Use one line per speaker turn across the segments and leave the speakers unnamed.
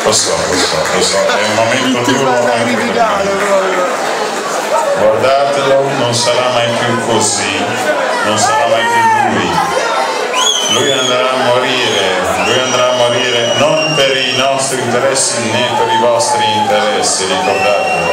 Lo so, è un momento duro. Guardatelo, non sarà mai più così, non sarà mai più lui. Lui andrà a morire non per i nostri interessi né per i vostri interessi, ricordatelo.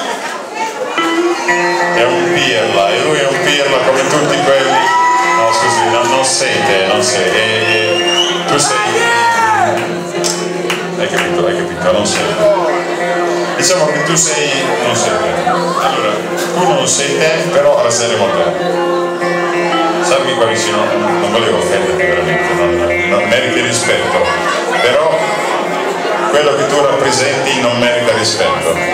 È un pirla, e lui è un pirla come tutti quelli. No, scusi, non sei te, non sei. Tu sei. Hai capito, non sei. Diciamo che tu sei. Non sei te. Allora, tu non sei te, però resteremo te. Sappi quali sono, non volevo offenderti veramente, non meriti rispetto, però quello che tu rappresenti non merita rispetto.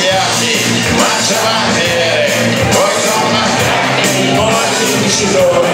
Poi sono